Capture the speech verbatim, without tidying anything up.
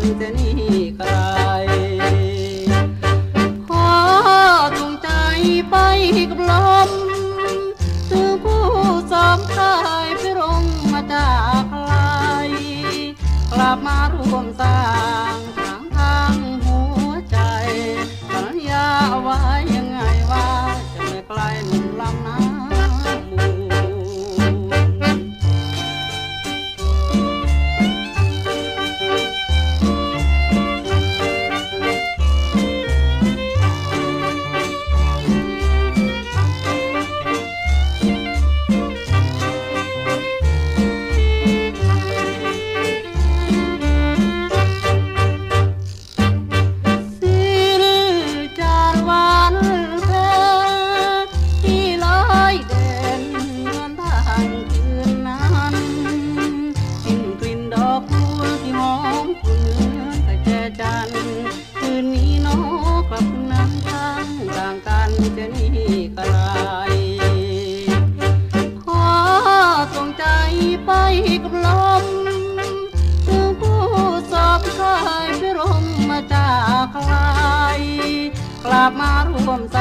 จะนี่ไกลขอจงใจไปกับลมถึงผู้สมกายพิรมมาจากไกลกลับมาร่วมสร้างทางทางหัวใจสัญญาเอาไว้ยังไงว่าจะไม่ไกลหนุ่มลำน้ำคืนนี้น้องกลับน้ำทางต่างกันจะนี่ไกลขอส่งใจไปกับลมถึงผู้สอบกายพิรมมาจากไกลกลับมาร่วมส